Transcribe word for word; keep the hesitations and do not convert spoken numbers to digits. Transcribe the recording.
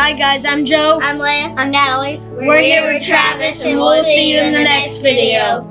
Hi guys, I'm Joe. I'm Leah. I'm Natalie. We're, We're here with Travis, and we'll see you in the next video.